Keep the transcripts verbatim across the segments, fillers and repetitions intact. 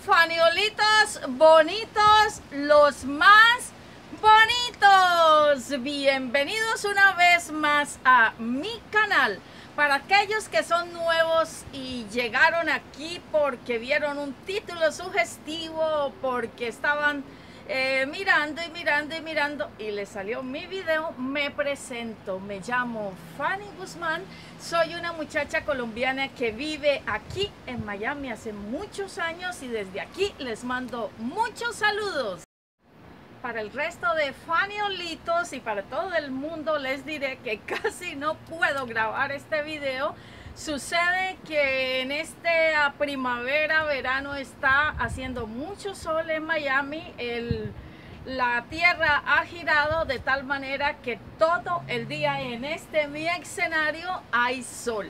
Faniolitos bonitos, los más bonitos. Bienvenidos una vez más a mi canal. Para aquellos que son nuevos y llegaron aquí porque vieron un título sugestivo, porque estaban eh, mirando y mirando y mirando y les salió mi video, me presento. Me llamo Fanny Guzmán. Soy una muchacha colombiana que vive aquí en Miami hace muchos años y desde aquí les mando muchos saludos. Para el resto de faniolitos y para todo el mundo les diré que casi no puedo grabar este video. Sucede que en esta primavera, verano está haciendo mucho sol en Miami. El, la tierra ha girado de tal manera que todo el día en este mi escenario hay sol.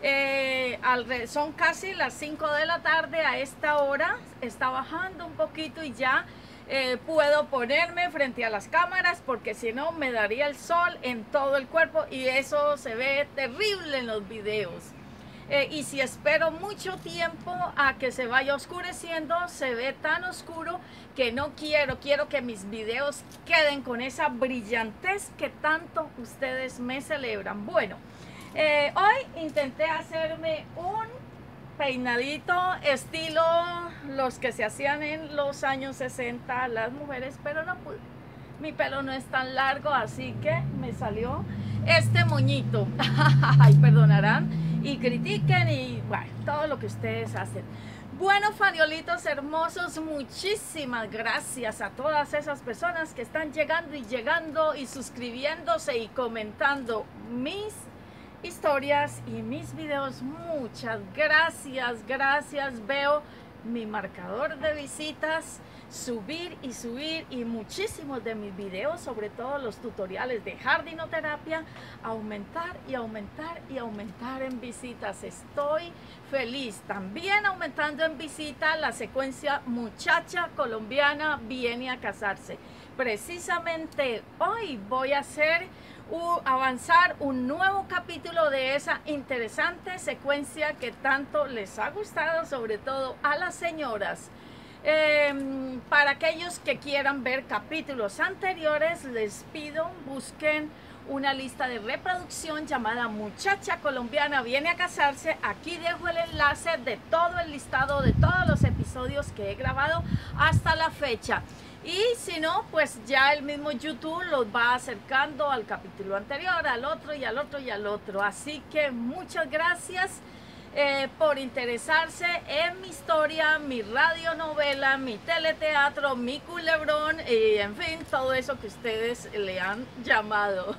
Eh, al, son casi las cinco de la tarde a esta hora. Está bajando un poquito y ya Eh, puedo ponerme frente a las cámaras porque si no me daría el sol en todo el cuerpo y eso se ve terrible en los videos. Eh, y si espero mucho tiempo a que se vaya oscureciendo, se ve tan oscuro que no quiero, quiero que mis videos queden con esa brillantez que tanto ustedes me celebran. Bueno, eh, hoy intenté hacerme un peinadito estilo los que se hacían en los años sesenta las mujeres, pero no pude. Mi pelo no es tan largo, así que me salió este moñito. Ay, perdonarán y critiquen y bueno, todo lo que ustedes hacen. Bueno, faniolitos hermosos, muchísimas gracias a todas esas personas que están llegando y llegando y suscribiéndose y comentando mis historias y mis videos. Muchas gracias, gracias. Veo mi marcador de visitas subir y subir y muchísimos de mis videos, sobre todo los tutoriales de jardinoterapia, aumentar y aumentar y aumentar en visitas. Estoy feliz. También aumentando en visitas la secuencia Muchacha Colombiana Viene a Casarse. Precisamente hoy voy a hacer Uh, avanzar un nuevo capítulo de esa interesante secuencia que tanto les ha gustado, sobre todo a las señoras. Eh, para aquellos que quieran ver capítulos anteriores, les pido busquen una lista de reproducción llamada Muchacha Colombiana Viene a Casarse. Aquí dejo el enlace de todo el listado de todos los episodios que he grabado hasta la fecha. Y si no, pues ya el mismo YouTube los va acercando al capítulo anterior, al otro y al otro y al otro. Así que muchas gracias eh, por interesarse en mi historia, mi radionovela, mi teleteatro, mi culebrón y en fin, todo eso que ustedes le han llamado.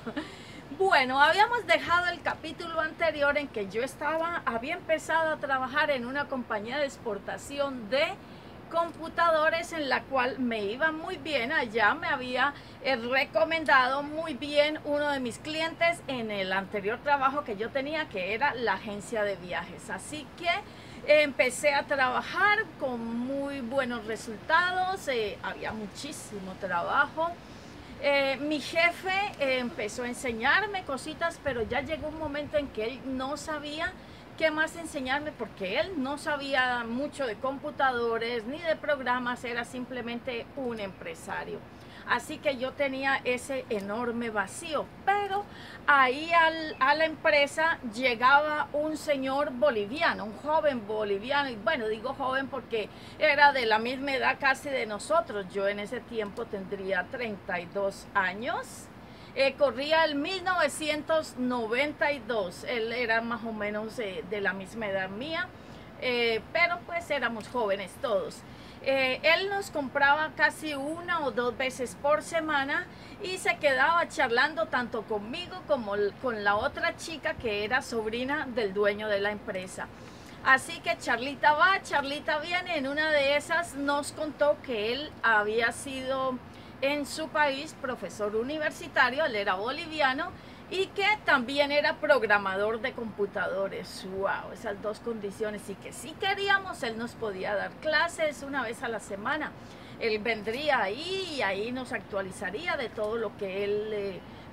Bueno, habíamos dejado el capítulo anterior en que yo estaba, había empezado a trabajar en una compañía de exportación de computadores en la cual me iba muy bien. Allá me había eh, recomendado muy bien uno de mis clientes en el anterior trabajo que yo tenía, que era la agencia de viajes. Así que eh, empecé a trabajar con muy buenos resultados. Eh, había muchísimo trabajo. Eh, mi jefe eh, empezó a enseñarme cositas, pero ya llegó un momento en que él no sabía qué más enseñarme porque él no sabía mucho de computadores ni de programas, era simplemente un empresario. Así que yo tenía ese enorme vacío, pero ahí al, a la empresa llegaba un señor boliviano, un joven boliviano, y bueno, digo joven porque era de la misma edad casi de nosotros. Yo en ese tiempo tendría treinta y dos años. Eh, corría el mil novecientos noventa y dos, él era más o menos eh, de la misma edad mía, eh, pero pues éramos jóvenes todos. Eh, él nos compraba casi una o dos veces por semana y se quedaba charlando tanto conmigo como con la otra chica que era sobrina del dueño de la empresa. Así que Charlita va, Charlita viene. En una de esas nos contó que él había sido en su país profesor universitario, él era boliviano y que también era programador de computadores. Wow, esas dos condiciones, y que si queríamos él nos podía dar clases una vez a la semana. Él vendría ahí y ahí nos actualizaría de todo lo que él eh,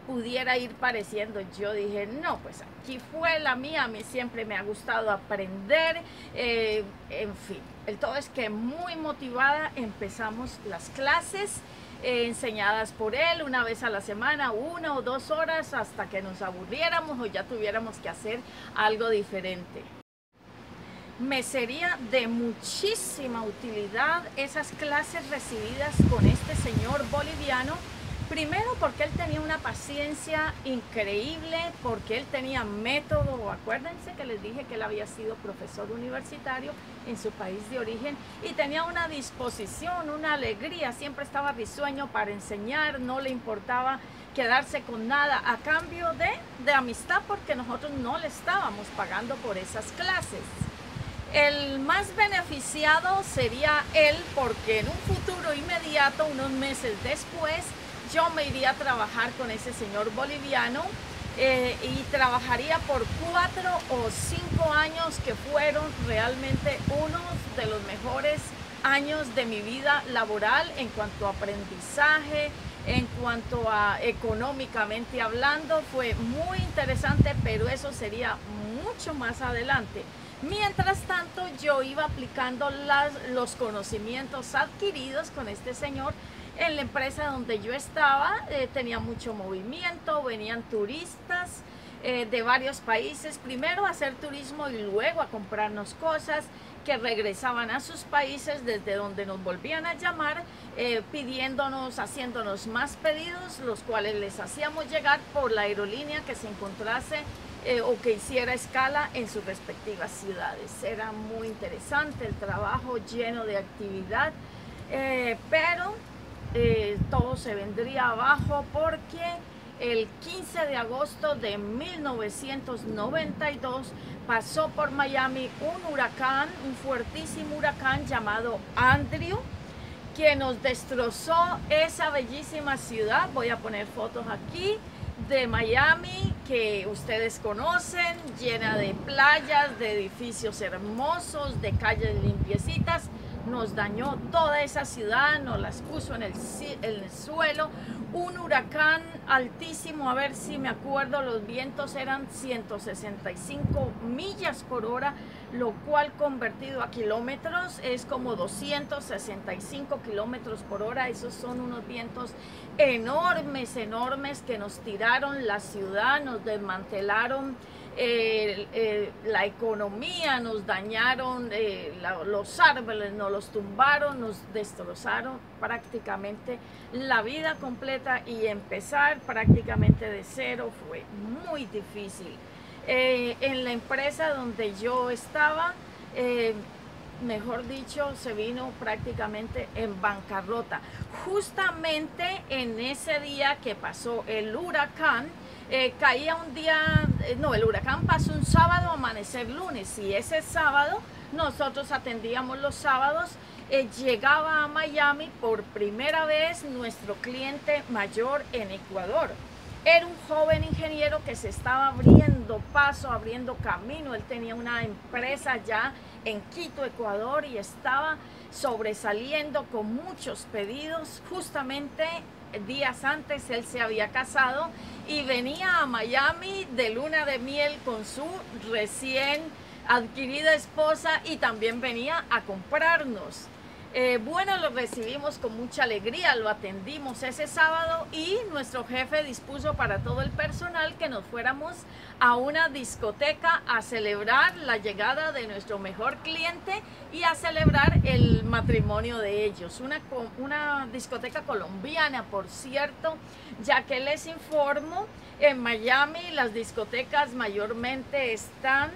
pudiera ir pareciendo. Yo dije, no, pues aquí fue la mía, a mí siempre me ha gustado aprender, eh, en fin. El todo es que muy motivada empezamos las clases eh, enseñadas por él una vez a la semana, una o dos horas, hasta que nos aburriéramos o ya tuviéramos que hacer algo diferente. Me sería de muchísima utilidad esas clases recibidas con este señor boliviano. Primero porque él tenía una paciencia increíble, porque él tenía método. Acuérdense que les dije que él había sido profesor universitario en su país de origen y tenía una disposición, una alegría, siempre estaba risueño para enseñar, no le importaba quedarse con nada a cambio de, de amistad, porque nosotros no le estábamos pagando por esas clases. El más beneficiado sería él, porque en un futuro inmediato, unos meses después, yo me iría a trabajar con ese señor boliviano eh, y trabajaría por cuatro o cinco años que fueron realmente unos de los mejores años de mi vida laboral en cuanto a aprendizaje, en cuanto a económicamente hablando. Fue muy interesante, pero eso sería mucho más adelante. Mientras tanto, yo iba aplicando las, los conocimientos adquiridos con este señor en la empresa donde yo estaba. Eh, tenía mucho movimiento, venían turistas eh, de varios países, primero a hacer turismo y luego a comprarnos cosas, que regresaban a sus países desde donde nos volvían a llamar, eh, pidiéndonos, haciéndonos más pedidos, los cuales les hacíamos llegar por la aerolínea que se encontrase eh, o que hiciera escala en sus respectivas ciudades. Era muy interesante el trabajo, lleno de actividad, eh, pero Eh, todo se vendría abajo porque el quince de agosto de mil novecientos noventa y dos pasó por Miami un huracán, un fuertísimo huracán llamado Andrew, que nos destrozó esa bellísima ciudad. Voy a poner fotos aquí de Miami, que ustedes conocen, llena de playas, de edificios hermosos, de calles limpiecitas. Nos dañó toda esa ciudad, nos las puso en el, en el suelo. Un huracán altísimo, a ver si me acuerdo, los vientos eran ciento sesenta y cinco millas por hora, lo cual convertido a kilómetros es como doscientos sesenta y cinco kilómetros por hora. Esos son unos vientos enormes, enormes, que nos tiraron la ciudad, nos desmantelaron Eh, eh, la economía, nos dañaron eh, la, los árboles, nos los tumbaron, nos destrozaron prácticamente la vida completa, y empezar prácticamente de cero fue muy difícil. Eh, en la empresa donde yo estaba, eh, mejor dicho, se vino prácticamente en bancarrota. Justamente en ese día que pasó el huracán, Eh, caía un día, eh, no, el huracán pasó un sábado, amanecer lunes, y ese sábado nosotros atendíamos los sábados. Eh, llegaba a Miami por primera vez nuestro cliente mayor en Ecuador. Era un joven ingeniero que se estaba abriendo paso, abriendo camino. Él tenía una empresa ya en Quito, Ecuador, y estaba sobresaliendo con muchos pedidos. Justamente días antes él se había casado y venía a Miami de luna de miel con su recién adquirida esposa, y también venía a comprarnos. Eh, bueno, lo recibimos con mucha alegría, lo atendimos ese sábado, y nuestro jefe dispuso para todo el personal que nos fuéramos a una discoteca a celebrar la llegada de nuestro mejor cliente y a celebrar el matrimonio de ellos. Una, una discoteca colombiana, por cierto, ya que les informo, en Miami las discotecas mayormente están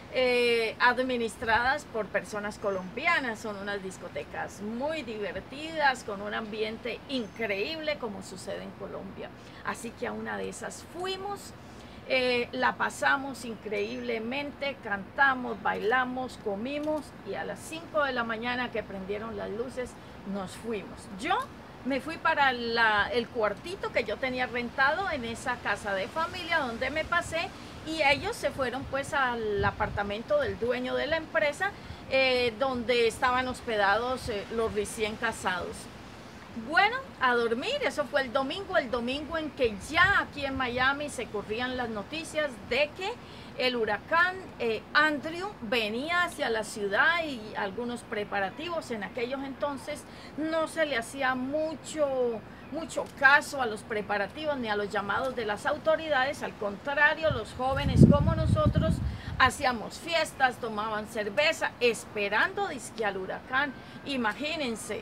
Eh, administradas por personas colombianas. Son unas discotecas muy divertidas, con un ambiente increíble, como sucede en Colombia. Así que a una de esas fuimos, eh, la pasamos increíblemente, cantamos, bailamos, comimos, y a las cinco de la mañana que prendieron las luces nos fuimos. Yo me fui para la, el cuartito que yo tenía rentado en esa casa de familia donde me pasé, y ellos se fueron pues al apartamento del dueño de la empresa, eh, donde estaban hospedados eh, los recién casados. Bueno, a dormir, eso fue el domingo, el domingo en que ya aquí en Miami se corrían las noticias de que el huracán eh, Andrew venía hacia la ciudad y algunos preparativos. En aquellos entonces no se le hacía mucho, mucho caso a los preparativos ni a los llamados de las autoridades. Al contrario, los jóvenes como nosotros hacíamos fiestas, tomaban cerveza, esperando dizque al huracán. Imagínense.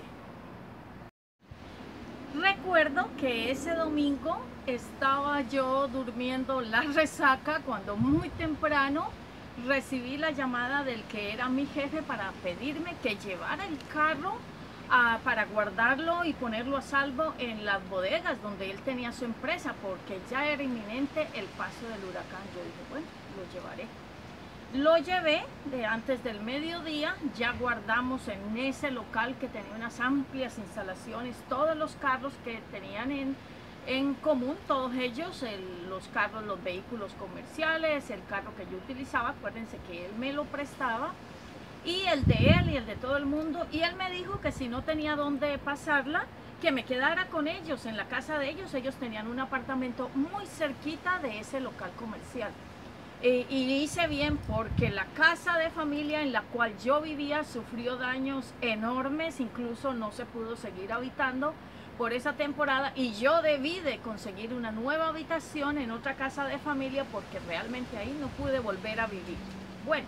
Recuerdo que ese domingo estaba yo durmiendo la resaca cuando muy temprano recibí la llamada del que era mi jefe para pedirme que llevara el carro a, para guardarlo y ponerlo a salvo en las bodegas donde él tenía su empresa, porque ya era inminente el paso del huracán. Yo dije, bueno, lo llevaré. Lo llevé de antes del mediodía, ya guardamos en ese local que tenía unas amplias instalaciones, todos los carros que tenían en, en común, todos ellos, el, los carros, los vehículos comerciales, el carro que yo utilizaba, acuérdense que él me lo prestaba, y el de él y el de todo el mundo, y él me dijo que si no tenía dónde pasarla, que me quedara con ellos, en la casa de ellos. Ellos tenían un apartamento muy cerquita de ese local comercial. Eh, y hice bien, porque la casa de familia en la cual yo vivía sufrió daños enormes, incluso no se pudo seguir habitando por esa temporada, y yo debí de conseguir una nueva habitación en otra casa de familia porque realmente ahí no pude volver a vivir. Bueno,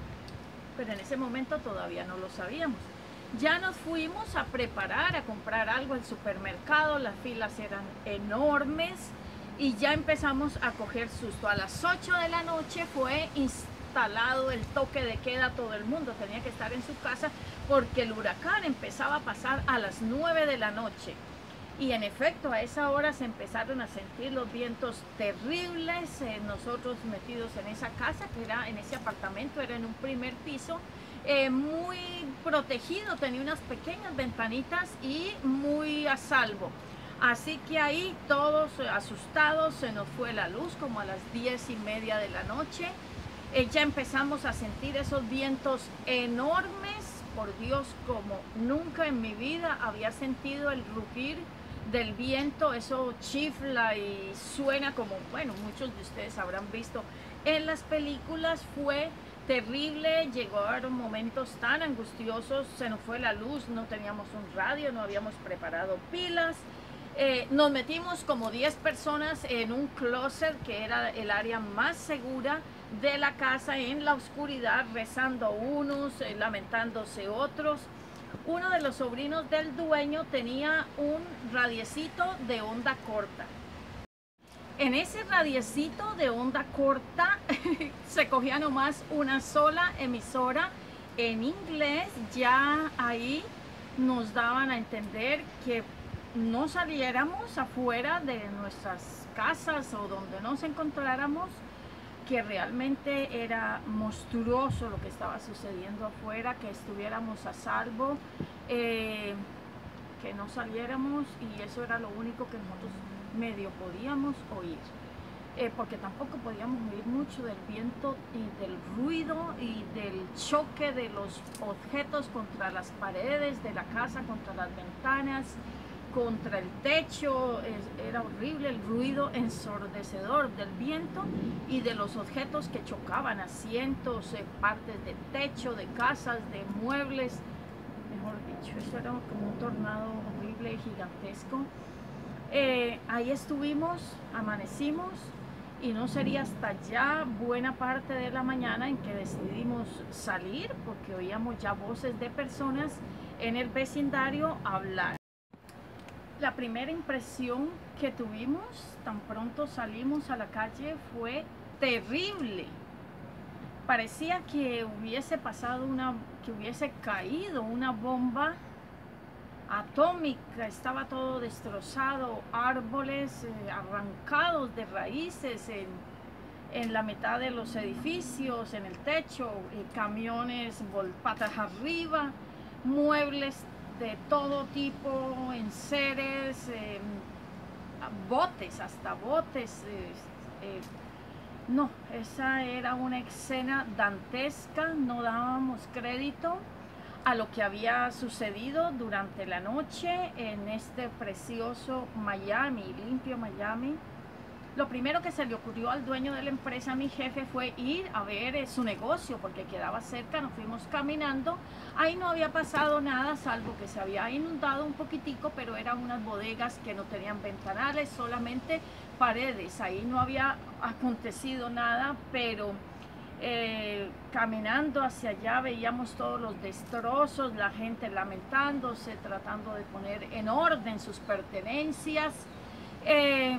pero en ese momento todavía no lo sabíamos. Ya nos fuimos a preparar, a comprar algo al supermercado, las filas eran enormes. Y ya empezamos a coger susto. A las ocho de la noche fue instalado el toque de queda. Todo el mundo tenía que estar en su casa porque el huracán empezaba a pasar a las nueve de la noche. Y en efecto, a esa hora se empezaron a sentir los vientos terribles. Eh, nosotros metidos en esa casa, que era en ese apartamento, era en un primer piso, eh, muy protegido, tenía unas pequeñas ventanitas y muy a salvo. Así que ahí todos asustados, se nos fue la luz como a las diez y media de la noche. Eh, ya empezamos a sentir esos vientos enormes. Por Dios, como nunca en mi vida había sentido el rugir del viento. Eso chifla y suena como, bueno, muchos de ustedes habrán visto en las películas. Fue terrible, llegaron momentos tan angustiosos, se nos fue la luz, no teníamos un radio, no habíamos preparado pilas. Eh, nos metimos como diez personas en un closet que era el área más segura de la casa, en la oscuridad, rezando unos, eh, lamentándose otros. Uno de los sobrinos del dueño tenía un radiecito de onda corta. En ese radiecito de onda corta se cogía nomás una sola emisora en inglés. Ya ahí nos daban a entender que no saliéramos afuera de nuestras casas o donde nos encontráramos, que realmente era monstruoso lo que estaba sucediendo afuera, que estuviéramos a salvo, eh, que no saliéramos, y eso era lo único que nosotros medio podíamos oír, eh, porque tampoco podíamos oír mucho del viento y del ruido y del choque de los objetos contra las paredes de la casa, contra las ventanas, contra el techo. Es, era horrible el ruido ensordecedor del viento y de los objetos que chocaban, asientos, eh, partes de techo, de casas, de muebles, mejor dicho, eso era como un tornado horrible, gigantesco. Eh, ahí estuvimos, amanecimos, y no sería hasta ya buena parte de la mañana en que decidimos salir, porque oíamos ya voces de personas en el vecindario hablar. La primera impresión que tuvimos tan pronto salimos a la calle fue terrible. Parecía que hubiese pasado una, que hubiese caído una bomba atómica. Estaba todo destrozado, árboles eh, arrancados de raíces en, en la mitad de los edificios, en el techo, eh, camiones patas arriba, muebles de todo tipo, enseres, eh, botes, hasta botes. Eh, eh, no, esa era una escena dantesca, no dábamos crédito a lo que había sucedido durante la noche en este precioso Miami, limpio Miami. Lo primero que se le ocurrió al dueño de la empresa, mi jefe, fue ir a ver eh, su negocio porque quedaba cerca. Nos fuimos caminando. Ahí no había pasado nada, salvo que se había inundado un poquitico, pero eran unas bodegas que no tenían ventanales, solamente paredes. Ahí no había acontecido nada, pero eh, caminando hacia allá veíamos todos los destrozos, la gente lamentándose, tratando de poner en orden sus pertenencias. Eh,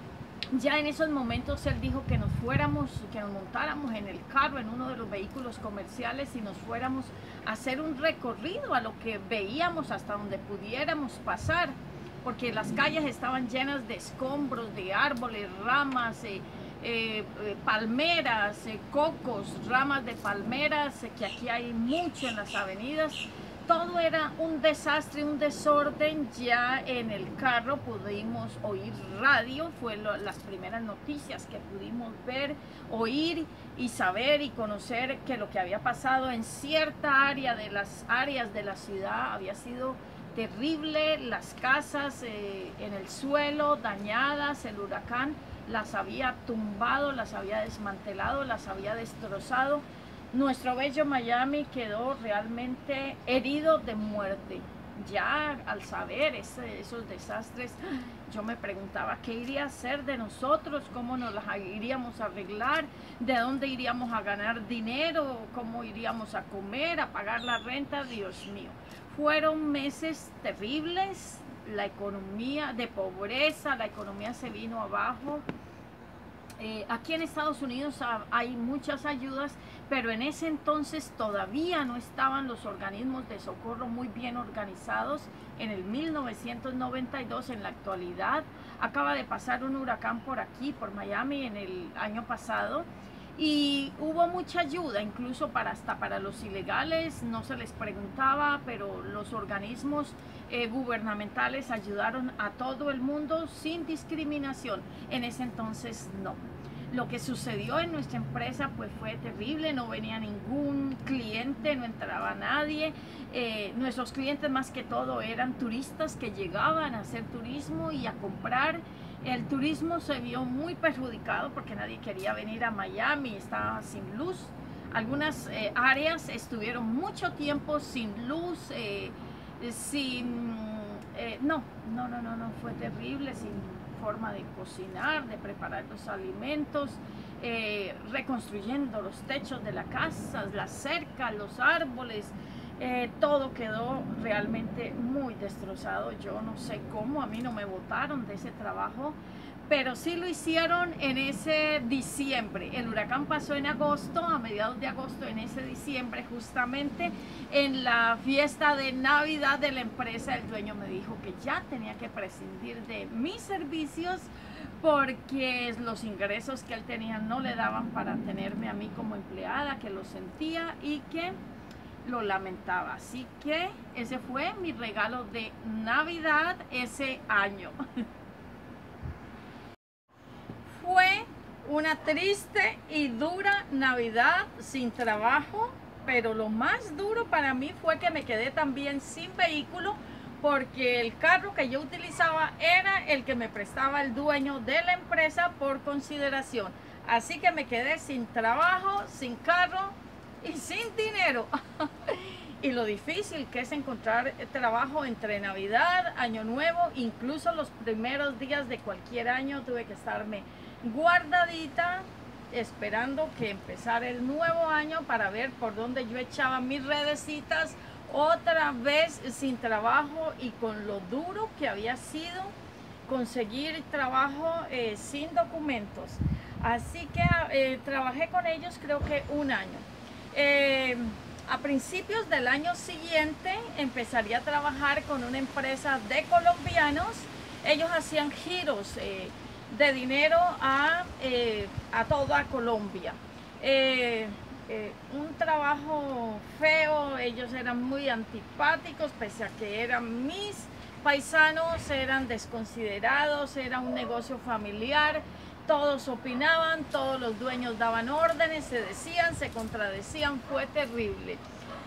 Ya en esos momentos él dijo que nos fuéramos, que nos montáramos en el carro, en uno de los vehículos comerciales y nos fuéramos a hacer un recorrido a lo que veíamos hasta donde pudiéramos pasar, porque las calles estaban llenas de escombros, de árboles, ramas, eh, eh, eh, palmeras, eh, cocos, ramas de palmeras, eh, que aquí hay mucho en las avenidas. Todo era un desastre, un desorden. Ya en el carro pudimos oír radio, fue lo, las primeras noticias que pudimos ver, oír y saber y conocer que lo que había pasado en cierta área de las áreas de la ciudad había sido terrible. Las casas eh, en el suelo dañadas, el huracán las había tumbado, las había desmantelado, las había destrozado. Nuestro bello Miami quedó realmente herido de muerte. Ya al saber ese, esos desastres, yo me preguntaba qué iría a hacer de nosotros, cómo nos las iríamos a arreglar, de dónde iríamos a ganar dinero, cómo iríamos a comer, a pagar la renta. Dios mío, fueron meses terribles. La economía de pobreza, la economía se vino abajo. Eh, aquí en Estados Unidos hay muchas ayudas, pero en ese entonces todavía no estaban los organismos de socorro muy bien organizados. En el mil novecientos noventa y dos, en la actualidad, acaba de pasar un huracán por aquí, por Miami, en el año pasado, y hubo mucha ayuda, incluso para hasta para los ilegales, no se les preguntaba, pero los organismos eh, gubernamentales ayudaron a todo el mundo sin discriminación. En ese entonces no. Lo que sucedió en nuestra empresa pues fue terrible, no venía ningún cliente, no entraba nadie. Eh, nuestros clientes más que todo eran turistas que llegaban a hacer turismo y a comprar. El turismo se vio muy perjudicado porque nadie quería venir a Miami, estaba sin luz. Algunas eh, áreas estuvieron mucho tiempo sin luz, eh, sin... Eh, no, no, no, no, no, fue terrible, sin forma de cocinar, de preparar los alimentos, eh, reconstruyendo los techos de las casas, las cercas, los árboles. Eh, todo quedó realmente muy destrozado. Yo no sé cómo, a mí no me botaron de ese trabajo, pero sí lo hicieron en ese diciembre. El huracán pasó en agosto, a mediados de agosto, en ese diciembre, justamente en la fiesta de Navidad de la empresa. El dueño me dijo que ya tenía que prescindir de mis servicios porque los ingresos que él tenía no le daban para tenerme a mí como empleada, que lo sentía y que lo lamentaba. Así que ese fue mi regalo de Navidad ese año. Fue una triste y dura Navidad sin trabajo, pero lo más duro para mí fue que me quedé también sin vehículo, porque el carro que yo utilizaba era el que me prestaba el dueño de la empresa por consideración. Así que me quedé sin trabajo, sin carro y sin dinero. Y lo difícil que es encontrar trabajo entre Navidad, Año Nuevo, incluso los primeros días de cualquier año tuve que estarme guardadita esperando que empezara el nuevo año para ver por dónde yo echaba mis redecitas, otra vez sin trabajo y con lo duro que había sido conseguir trabajo eh, sin documentos. Así que eh, trabajé con ellos creo que un año. Eh, a principios del año siguiente empezaría a trabajar con una empresa de colombianos. Ellos hacían giros eh, de dinero a, eh, a toda Colombia. Eh, eh, un trabajo feo, ellos eran muy antipáticos, pese a que eran mis paisanos, eran desconsiderados, era un negocio familiar. Todos opinaban, todos los dueños daban órdenes, se decían, se contradecían, fue terrible.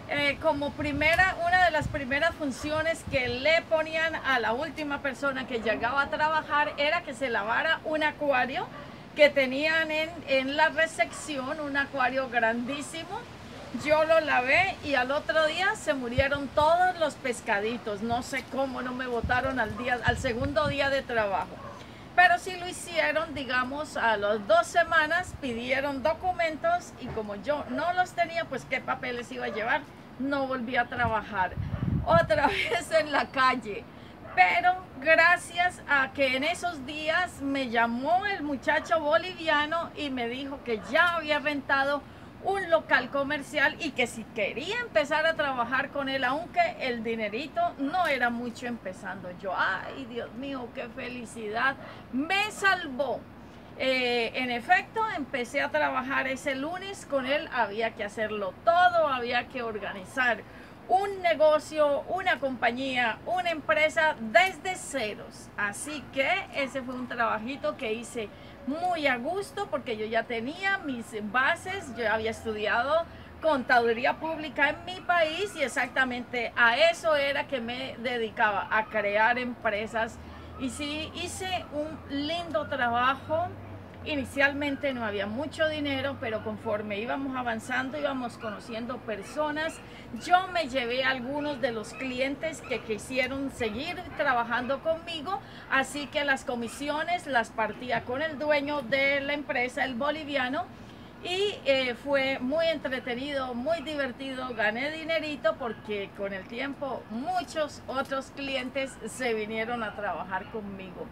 Eh, como primera, una de las primeras funciones que le ponían a la última persona que llegaba a trabajar era que se lavara un acuario que tenían en, en la recepción, un acuario grandísimo. Yo lo lavé y al otro día se murieron todos los pescaditos. No sé cómo no me botaron al, día, al segundo día de trabajo. Pero sí lo hicieron, digamos, a las dos semanas pidieron documentos y como yo no los tenía, pues qué papeles iba a llevar, no volví a trabajar. Otra vez en la calle. Pero gracias a que en esos días me llamó el muchacho boliviano y me dijo que ya había rentado un local comercial y que si quería empezar a trabajar con él, aunque el dinerito no era mucho empezando. Yo, ay Dios mío, qué felicidad, me salvó. Eh, en efecto, empecé a trabajar ese lunes con él, había que hacerlo todo, había que organizar un negocio, una compañía, una empresa desde ceros. Así que ese fue un trabajito que hice muy a gusto porque yo ya tenía mis bases, yo había estudiado contaduría pública en mi país y exactamente a eso era que me dedicaba, a crear empresas. Y sí, hice un lindo trabajo. Inicialmente no había mucho dinero, pero conforme íbamos avanzando, íbamos conociendo personas. Yo me llevé a algunos de los clientes que quisieron seguir trabajando conmigo, así que las comisiones las partía con el dueño de la empresa, el boliviano, y eh, fue muy entretenido, muy divertido, gané dinerito porque con el tiempo muchos otros clientes se vinieron a trabajar conmigo.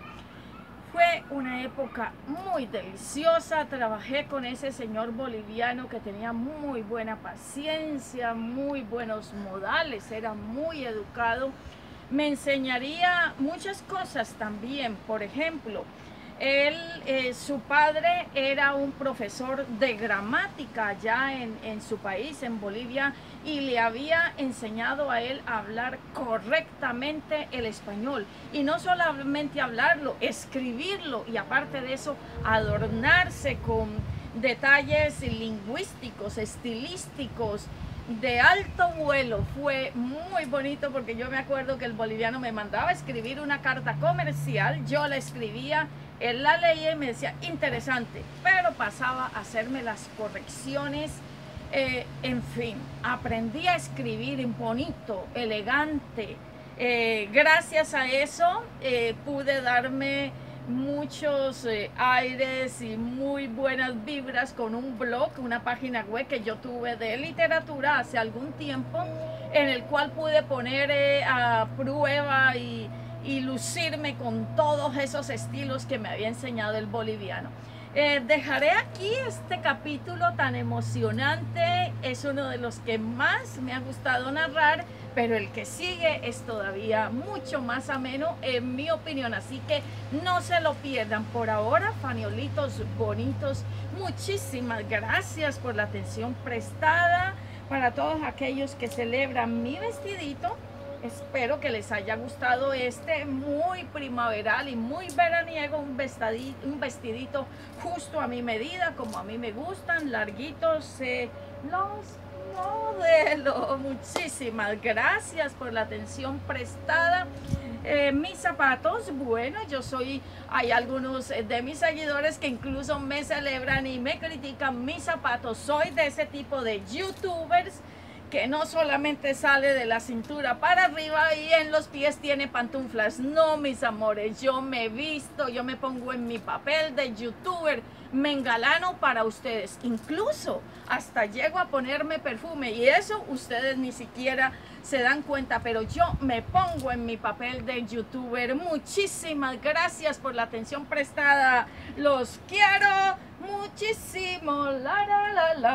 Fue una época muy deliciosa, trabajé con ese señor boliviano que tenía muy buena paciencia, muy buenos modales, era muy educado. Me enseñaría muchas cosas también, por ejemplo, él, eh, su padre era un profesor de gramática allá en, en su país, en Bolivia, y le había enseñado a él a hablar correctamente el español. Y no solamente hablarlo, escribirlo, y aparte de eso, adornarse con detalles lingüísticos, estilísticos, de alto vuelo. Fue muy bonito porque yo me acuerdo que el boliviano me mandaba a escribir una carta comercial, yo la escribía, él la leía y me decía interesante, pero pasaba a hacerme las correcciones. Eh, en fin, aprendí a escribir bonito, elegante. Eh, gracias a eso eh, pude darme muchos eh, aires y muy buenas vibras con un blog, una página web que yo tuve de literatura hace algún tiempo, en el cual pude poner eh, a prueba y, y lucirme con todos esos estilos que me había enseñado el boliviano. Eh, dejaré aquí este capítulo tan emocionante, es uno de los que más me ha gustado narrar, pero el que sigue es todavía mucho más ameno en mi opinión, así que no se lo pierdan. Por ahora, faniolitos bonitos, muchísimas gracias por la atención prestada. Para todos aquellos que celebran mi vestidito, espero que les haya gustado este muy primaveral y muy veraniego, un vestidito, un vestidito justo a mi medida, como a mí me gustan, larguitos eh, los modelo. Muchísimas gracias por la atención prestada. Eh, mis zapatos, bueno, yo soy, hay algunos de mis seguidores que incluso me celebran y me critican mis zapatos. Soy de ese tipo de youtubers que no solamente sale de la cintura para arriba y en los pies tiene pantuflas. No, mis amores, yo me visto, yo me pongo en mi papel de youtuber, me engalano para ustedes, incluso hasta llego a ponerme perfume y eso ustedes ni siquiera se dan cuenta, pero yo me pongo en mi papel de youtuber. Muchísimas gracias por la atención prestada, los quiero muchísimo. La, la, la, la.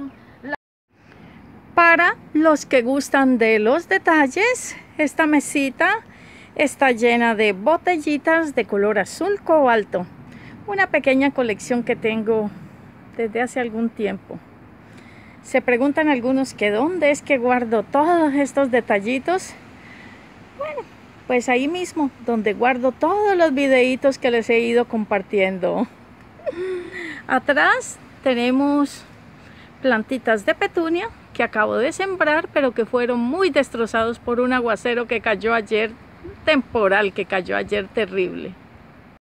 Para los que gustan de los detalles, esta mesita está llena de botellitas de color azul cobalto. Una pequeña colección que tengo desde hace algún tiempo. Se preguntan algunos que dónde es que guardo todos estos detallitos. Bueno, pues ahí mismo, donde guardo todos los videitos que les he ido compartiendo. Atrás tenemos plantitas de petunia que acabo de sembrar, pero que fueron muy destrozados por un aguacero que cayó ayer, temporal que cayó ayer terrible.